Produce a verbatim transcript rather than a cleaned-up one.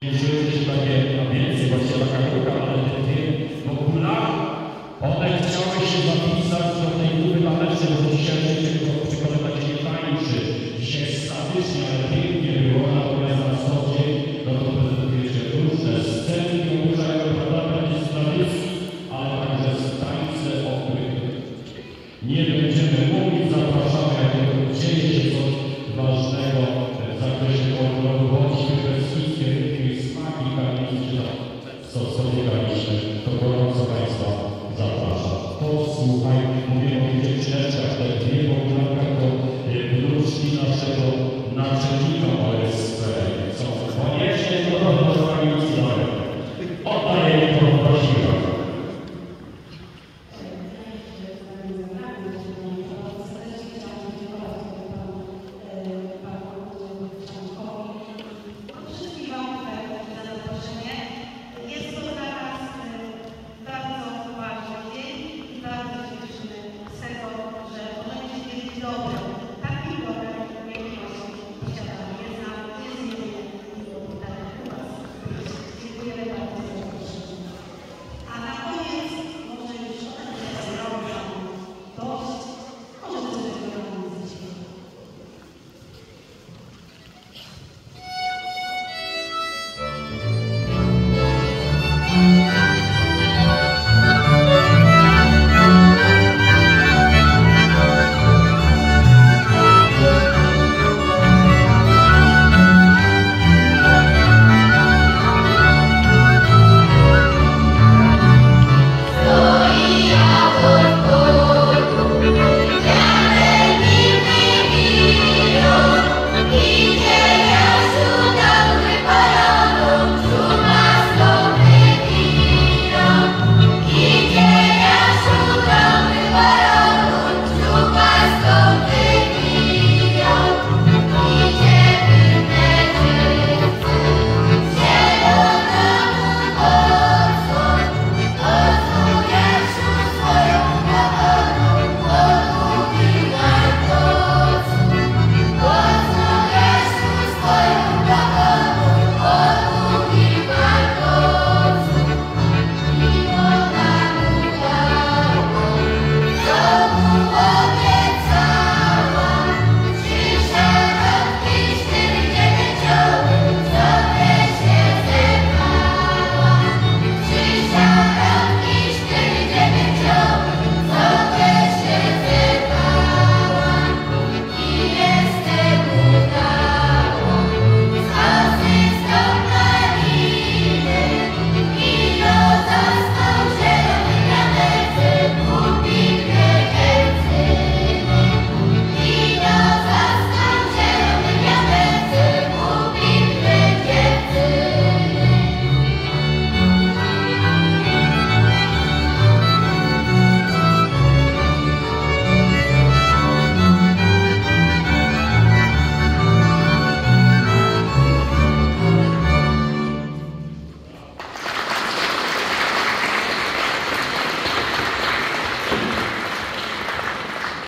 Żyły takie, a więcej, właśnie taka grupa, ale te dwie w okulach, one chciały się zapisać do tej grupy tanecznej, bo dzisiaj życie przy koledach się nie tańczy. Dzisiaj statycznie, ale pięknie było, natomiast na co dzień, no to prezentujecie różne sceny, obórzają, prawda, będzie z tradycji, ale także z tańce, o których nie będziemy mówić. Zapraszamy, jak dzieje się coś ważnego w zakresie folkloru, bądźmy we wszystkie smaki, karnicy, co spotykaliśmy, to gorąco Państwa zapraszam. Posłuchaj, mówię o tych dziewczyneczkach, te dwie popularne to wnuczki naszego naczelnika O S P. Są koniecznie to